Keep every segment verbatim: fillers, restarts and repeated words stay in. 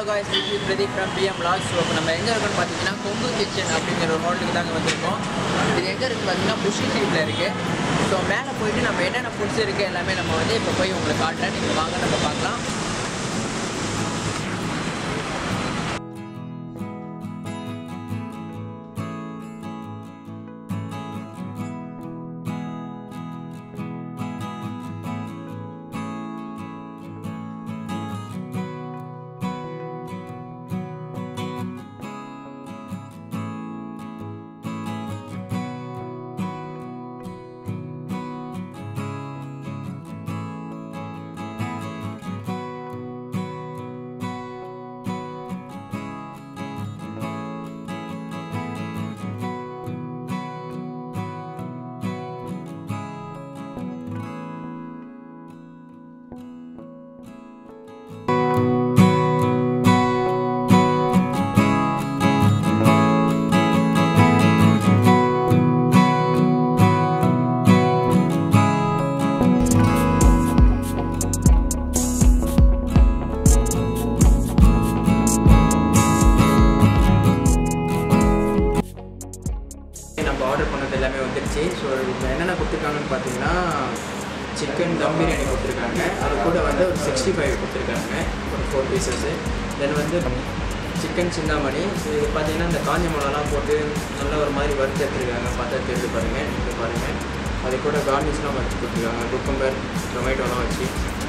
Hello guys, this is Pradeep from P M Vlogs. So நம்ம எங்க இருக்கோம்னு பாத்தீங்கன்னா கொங்கு கிச்சன் அப்படிங்கிற ஒரு ஹோட்டலுக்கு தாங்க வந்திருக்கோம். இது எங்க இருக்கு பாத்தீங்கன்னா புஷி ஸ்ட்ரீட்ல இருக்கு. ஸோ மேலே போயிட்டு நம்ம என்னென்ன ஃபுட்ஸ் இருக்கு எல்லாமே நம்ம வந்து இப்போ போய் உங்களுக்கு காட்டுறேன். நீங்கள் வாங்க நம்ம பார்க்கலாம். ஆர்டர் பண்ணது எல்லாமே வந்துருச்சு. ஸோ இப்போ என்னென்ன கொடுத்துருக்காங்கன்னு பார்த்தீங்கன்னா சிக்கன் தம் பிரியாணி கொடுத்துருக்காங்க. அது கூட வந்து ஒரு சிக்ஸ்டி ஃபைவ் கொடுத்துருக்காங்க, ஒரு ஃபோர் பீசஸ்ஸு. தென் வந்து சிக்கன் சிந்தாமணி. இது பார்த்தீங்கன்னா இந்த காஞ்ச மிளகாலாம் போட்டு நல்ல ஒரு மாதிரி வறுத்து எடுத்துருக்காங்க. பார்த்தா தெரிஞ்சு பாருங்கள், இது பாருங்கள். அது கூட கார்னிஷ்லாம் வச்சு கொடுத்துருக்காங்க, குக்கும்பர் டொமேட்டோலாம் வச்சு.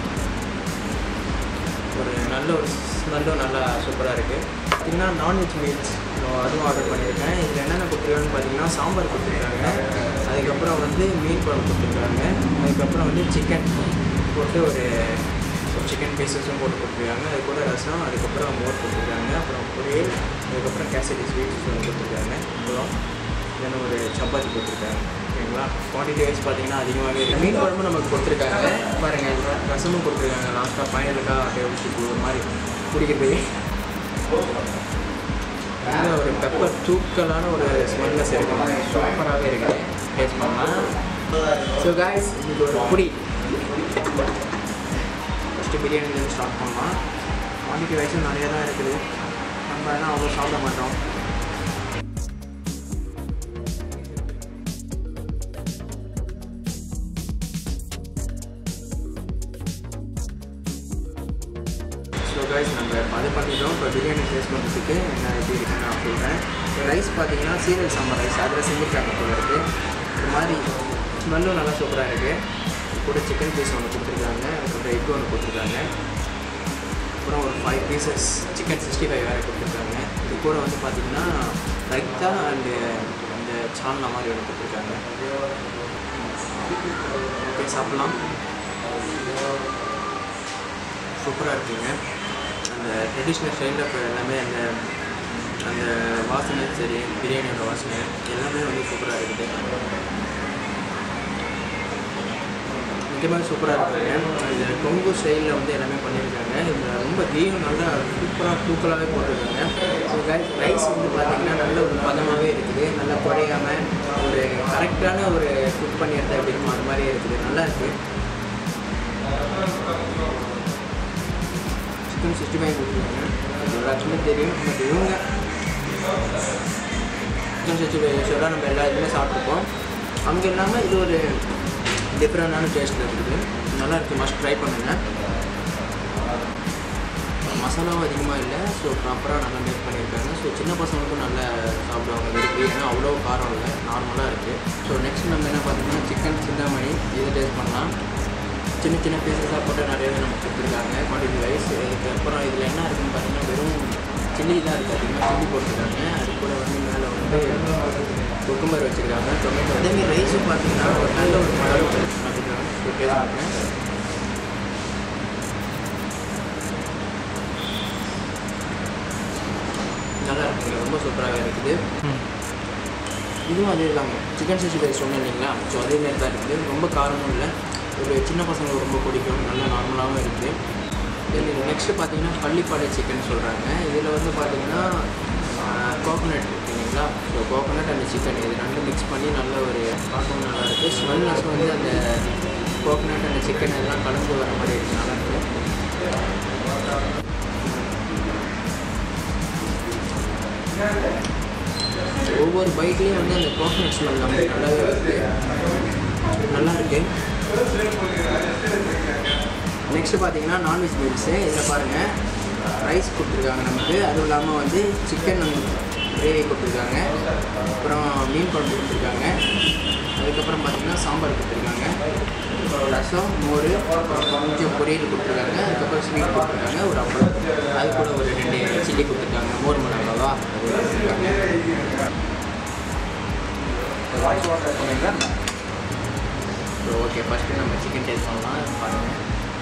ஒரு நல்ல ஒரு ஸ்மெல்லும் நல்லா சூப்பராக இருக்குது. பார்த்திங்கன்னா நான்வெஜ் மீல்ஸ் அதுவும் ஆர்டர் பண்ணியிருக்கேன். இதில் என்னென்ன கொடுத்துருக்காங்கன்னு பார்த்தீங்கன்னா சாம்பார் கொடுத்துருக்காங்க, அதுக்கப்புறம் வந்து மீன் குழம்பு கொடுத்துருக்காங்க, அதுக்கப்புறம் வந்து சிக்கன் போட்டு ஒரு சிக்கன் பீசஸும் போட்டு கொடுத்துருக்காங்க. அது கூட ரசம், அதுக்கப்புறம் மோர் கொடுத்துருக்காங்க, அப்புறம் பொரியல், அதுக்கப்புறம் கேசரி ஸ்வீட்ஸ் ஒன்று கொடுத்துருக்காங்க, அப்புறம் தென் ஒரு சப்பாத்தி கொடுத்துருக்காங்க. ஓகேங்களா, குவான்டிட்டி வைஸ் பார்த்தீங்கன்னா அதிகமாகவே இருக்குது. மீன் குழம்பு நமக்கு கொடுத்துருக்காங்க பாருங்கள். ரசமும் கொடுத்துருக்காங்க. லாஸ்ட்டாக ஃபைனலுக்காக அப்படியே ஊற்றி ஒரு மாதிரி குடிக்கிறது. நல்ல ஒரு பெப்பர் தூக்கலான ஒரு ஸ்மெல்னஸ் இருக்குது, சூப்பராகவே இருக்குது. டேஸ்ட் பண்ணலாம். ஸோ காய்ஸ், இது ஒரு பொடி. ஃபஸ்ட்டு பிரியாணிலேருந்து ஸ்டார்ட் பண்ணலாம். குவான்டிட்டி வைஸும் நிறையா தான் இருக்குது. நம்ம எல்லாம் அவ்வளோ சாப்பிட மாட்டோம். ஸோ கைஸ், நம்ம அது பண்ணிட்டோம். இப்போ பிரியாணி டேஸ்ட் பண்ணுறதுக்கு என்ன எப்படி இருக்குன்னு நான் சொல்கிறேன். ரைஸ் பார்த்தீங்கன்னா சீரல் சாம்பார் ரைஸ், அதில் செஞ்சுருக்காங்க போல இருக்குது. ஒரு மாதிரி ஸ்மெல்லும் நல்லா சூப்பராக இருக்குது. கூட சிக்கன் பீஸ் ஒன்று கொடுத்துருக்காங்க, அதுக்கப்புறம் எக் ஒன்று கொடுத்துருக்காங்க, அப்புறம் ஒரு five pieces chicken sixty five வேறு கொடுத்துருக்காங்க. இது கூட வந்து பார்த்திங்கன்னா ரைத்தா அண்டு அந்த சால்னா மாதிரி ஒன்று கொடுத்துருக்காங்க. ஓகே, சாப்பிட்லாம். சூப்பராக இருக்குங்க. அந்த ட்ரெடிஷ்னல் ஸ்டைலில் இப்போ எல்லாமே அந்த அந்த வாசனை சரி, பிரியாணியோட வாசனை எல்லாமே வந்து சூப்பராக இருக்குது. முக்கியமாக சூப்பராக இருக்குங்க. இது கொங்கு ஸ்டைலில் வந்து எல்லாமே பண்ணியிருக்காங்க. இதில் ரொம்ப கீயும் நல்லா சூப்பராக தூக்கலாகவே போட்டிருக்காங்க. ஸோ கைஸ், ரைஸ் வந்து பார்த்திங்கன்னா நல்ல ஒரு பதமாகவே இருக்குது. நல்லா குறையாமல் ஒரு கரெக்டான ஒரு குக் பண்ணி எடுத்தால் எப்படி இருக்குமோ அது மாதிரியே இருக்குது. நல்லா இருக்குது. சிக்கன் சிக்ஸ்டி ஃபைவ் கொடுத்துருக்காங்க. எல்லாத்துக்குமே தெரியும். பட் இவங்க சிக்கன் சிக்ஸ்டி ஃபைவ் யூஸ்வலாக நம்ம எல்லா இதுவுமே சாப்பிட்ருப்போம். அங்கே இல்லாமல் இது ஒரு டிஃப்ரெண்டான டேஸ்ட்டில் இருக்குது. நல்லா இருக்குது. மஸ்ட் ட்ரை பண்ணுங்கள். மசாலாவும் அதிகமாக இல்லை. ஸோ ப்ராப்பராக நல்லா மேக் பண்ணியிருக்காங்க. ஸோ சின்ன பசங்களுக்கும் நல்லா சாப்பிடுவாங்க விரும்பி. ஏன்னா அவ்வளோ காரம் இல்லை, நார்மலாக இருக்குது. ஸோ நெக்ஸ்ட் நம்ம என்ன பார்த்தீங்கன்னா சிக்கன் சிந்தாமணி, இது டேஸ்ட் பண்ணலாம். சின்ன சின்ன பீஸஸாக போட்டு நிறையவே நமக்கு கொடுத்துருக்காங்க குவான்டிட்டி வைஸ். இதுக்கப்புறம் இதில் என்ன இருக்குதுன்னு பார்த்தீங்கன்னா வெறும் சில்லி தான் இருக்குது. அதிகமாக சில்லி போட்டுருக்காங்க. அது கூட வந்து மேலே வந்து குக்கும்பர் வச்சுருக்காங்க, டொமேட்டோ. அதேமாதிரி ரைஸும் பார்த்தீங்கன்னா ஒரு நல்ல ஒரு மழை பார்த்துருக்காங்க. நல்லா இருக்குங்க, ரொம்ப சூப்பராகவே இருக்குது. இதுவும் அதே தாங்க, சிக்கன் சிக்ஸ்டி ஃபைவ் சொன்னேன் இல்லைங்களா. ஸோ அதேமாரி தான் இருக்குது. ரொம்ப காரமும் இல்லை, ஒரு சின்ன பசங்களுக்கு ரொம்ப பிடிக்கும். நல்லா நார்மலாகவும் இருக்குது. தென் நெக்ஸ்ட்டு பார்த்தீங்கன்னா பள்ளிப்பாளைய சிக்கன் சொல்கிறாங்க. இதில் வந்து பார்த்தீங்கன்னா கோகோனட் இருக்குங்களா. ஸோ கோகோனட் அண்ட் சிக்கன் இது ரெண்டும் மிக்ஸ் பண்ணி நல்ல ஒரு பார்க்கவும் நல்லா இருக்குது. ஸ்மெல்னஸ் வந்து அந்த கோகோனட் அண்ட் சிக்கன் எல்லாம் கலந்து வர மாதிரி இருக்குது. நல்லா இருக்குது. ஒவ்வொரு பைக்லேயும் வந்து அந்த கோகனட் ஸ்மெல் நமக்கு நல்லாவே வருது, நல்லா இருக்கு. நெக்ஸ்ட்டு பார்த்தீங்கன்னா நான்வெஜ் மீல்ஸு. இதில் பாருங்கள் ரைஸ் கொடுத்துருக்காங்க நமக்கு, அதுவும் இல்லாமல் வந்து சிக்கன் கிரேவி கொடுத்துருக்காங்க, அப்புறம் மீன் குழம்பு கொடுத்துருக்காங்க, அதுக்கப்புறம் பார்த்திங்கன்னா சாம்பார் கொடுத்துருக்காங்க, ரசம், மோர், கொஞ்சம் பொரியல் கொடுத்துருக்காங்க, அதுக்கப்புறம் ஸ்வீட் கொடுத்துருக்காங்க, ஒரு அப்பளம், அது கூட ஒரு ரெண்டு சில்லி கொடுத்துருக்காங்க, மோர் மிளகாவா அது கொடுத்துருக்காங்க. ஸோ ஓகே, ஃபஸ்ட்டு நம்ம சிக்கன் டேஸ்ட் பண்ணலாம். பாருங்கள்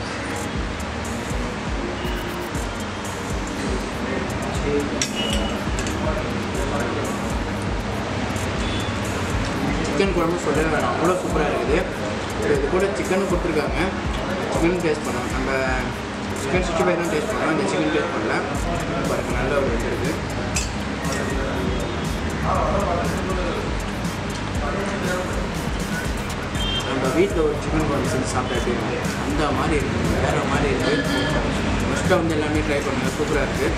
சிக்கன் குழம்பு சொல்லவே வேணாம், அவ்வளோ சூப்பராக இருக்குது. இப்போ இது கூட சிக்கன் கொடுத்துருக்காங்க, சிக்கன் டேஸ்ட் பண்ணோம். நம்ம சிக்கன் சிக்ஸ்டி ஃபைவ் தான் டேஸ்ட் பண்ணோம், இந்த சிக்கன் டேஸ்ட் பண்ணல. பாருங்கள் நல்ல ஒரு இது இருக்குது. நம்ம வீட்டில் ஒரு சிக்கன் குழம்பு செஞ்சு சாப்பிட்டா எப்படி இருக்கும் அந்த மாதிரி இருக்குது, வேறு மாதிரி இருக்குது. ஃபஸ்ட்டாக வந்து எல்லாமே ட்ரை பண்ணுங்கள், சூப்பராக இருக்குது.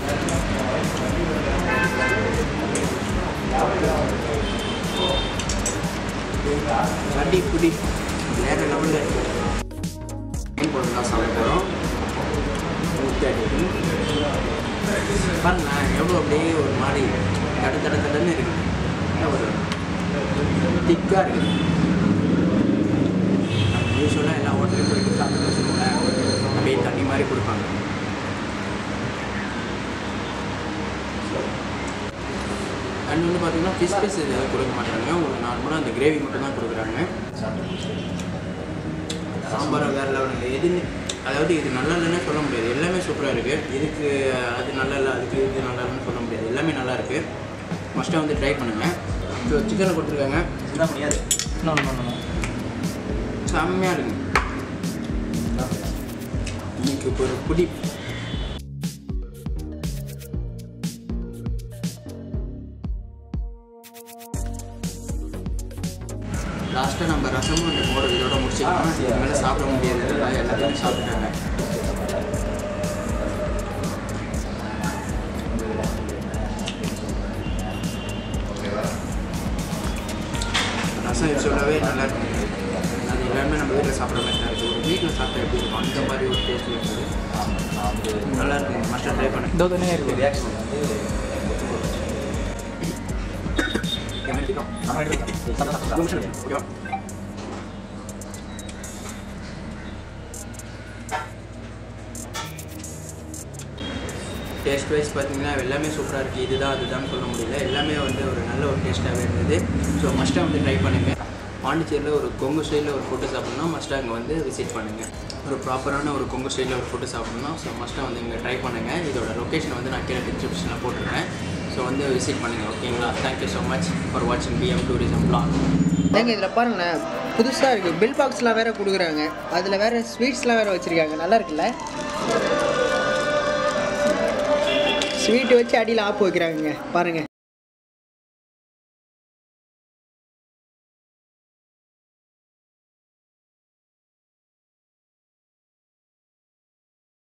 அடி புடி வேறு லெவலில் இருக்குது. மீன் குழம்பு தான் சாப்பிட போகிறோம். பாருங்களேன் எவ்வளோ அப்படியே ஒரு மாதிரி தட தட தடன்னு இருக்குது, ஒரு திக்காக இருக்குது. யூஸ்வலாக எல்லா ஹோட்டலையும் போயிட்டு சாப்பிட்டு வச்சுக்கோங்க, அப்படியே தண்ணி மாதிரி கொடுப்பாங்க. அண்ட் வந்து பார்த்தீங்கன்னா ஃபிஷ் பீஸ் எதுவும் கொடுக்க மாட்டாங்க, ஒரு நார்மலாக அந்த கிரேவி மட்டும் தான் கொடுக்குறாங்க. சாம்பார் வேறு லெவலுங்க. எதுன்னு அதாவது இது நல்லா இல்லைன்னு சொல்ல முடியாது, எல்லாமே சூப்பராக இருக்குது. இதுக்கு அது நல்லா இல்லை, அதுக்கு இது நல்லா இல்லைன்னு சொல்ல முடியாது, எல்லாமே நல்லா இருக்குது. மஸ்ட்டாக வந்து ட்ரை பண்ணுங்கள். ஸோ சிக்கனை கொடுத்துருக்காங்க, இதுதான் முடியாது, செம்மையாக இருக்குங்க. இன்னைக்கு இப்போ ஒரு புடி லாஸ்ட்டாக நம்ம ரசமும் அந்த மோர் இதோட முடிச்சுக்கலாம். இதுக்கு மேலே சாப்பிட முடியாது, எல்லாத்தையுமே சாப்பிட்டுட்டாங்க. ரசம் சொல்லவே நல்லா இருக்கும். அது எல்லாமே நம்ம வீட்டில் சாப்பிட்ற மாதிரி தான் இருக்குது. ஒரு வீட்டில் சாப்பிட்டா எப்படி இருக்கும் அந்த மாதிரி ஒரு டேஸ்ட் இருக்குது, நல்லா இருக்கும். மஸ்ட்டாக ட்ரை பண்ணேன். இதோ தானே இருக்குது ரியாக்ஷன் வந்து ஓகேவா? டேஸ்ட் வைஸ் பார்த்தீங்கன்னா எல்லாமே சூப்பராக இருக்குது. இதுதான் அதுதான் சொல்ல முடியல, எல்லாமே வந்து ஒரு நல்ல ஒரு டேஸ்ட்டாகவே இருந்தது. ஸோ மஸ்ட்டாக வந்து ட்ரை பண்ணுங்கள். பாண்டிச்சேரியில் ஒரு கொங்கு ஸ்டைலில் ஒரு ஃபுட்டு சாப்பிட்ணுன்னா மஸ்ட்டாக அங்கே வந்து விசிட் பண்ணுங்கள். ஒரு ப்ராப்பரான ஒரு கொங்கு ஸ்டைலில் ஒரு ஃபுட்டு சாப்பிட்ணுன்னா ஸோ மஸ்ட்டாக வந்து இங்கே ட்ரை பண்ணுங்கள். இதோட லொக்கேஷன் வந்து நான் கீழே டிஸ்கிரிப்ஷனில் போட்டுருக்கேன். ஸோ வந்து விசிட் பண்ணுங்கள். ஓகேங்களா? தேங்க்யூ ஸோ மச் ஃபார் வாட்சிங் பிஎம் டூரிசம் பிளாக். ஏங்க இதில் பாருங்களேன், புதுசாக இருக்குது. பில் பாக்ஸ்லாம் வேறு கொடுக்குறாங்க, அதில் வேறு ஸ்வீட்ஸ்லாம் வேறு வச்சுருக்காங்க. நல்லா இருக்குல்ல? ஸ்வீட்டு வச்சு அடியில் ஆப்பு வைக்கிறாங்க பாருங்கள்.